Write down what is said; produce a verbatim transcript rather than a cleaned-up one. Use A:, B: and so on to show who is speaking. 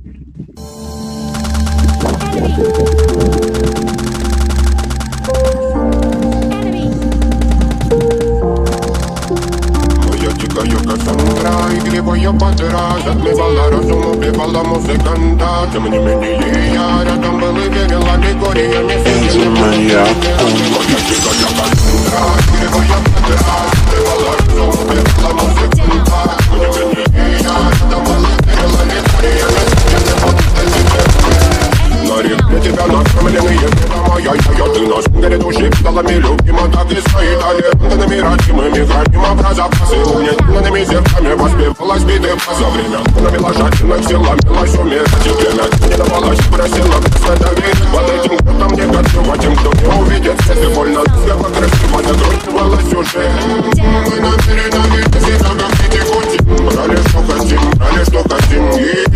A: Yo que Sandra, игривая пантера затмевала разум, убивала музыканта. Тем не менее я рядом был и верил аллегориями. Моя дикая Кассандра, игривая пантера затмевала разум, убивала музыканта. Тем не менее я рядом был и верил аллегориями. На тебя накормленные это моя я, ты на сунгере души педалами любима, так и стоит талентными родимыми, храним образа посылуненными зерками воспевалась биты за время. Навела жадных силами, лась умирать и время. Не давалась, просила просто доверить. Под этим кто-то мне готова тем, кто не увидит. Если больно, слепо красиво закручивалась уже. Мы намерены, если так как не текутим. Брали что хотим, брали что хотим.